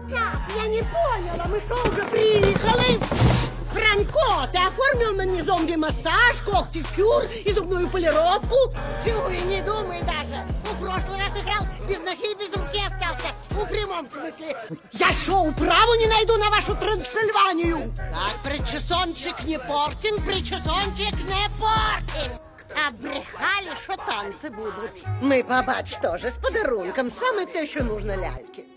Так, я не поняла, мы что, уже приехали? Франко, ты оформил на мне зомби-массаж, когти-кюр и зубную полировку? Чего и не думай даже. В прошлый раз играл без ноги и без руки остался. В прямом смысле. Я шоу праву не найду на вашу Трансильванию. Так, причесончик не портим, причесончик не портим. А брехали, що танці будуть. Ми побач теж з подарунком. Саме те, що нужно ляльки.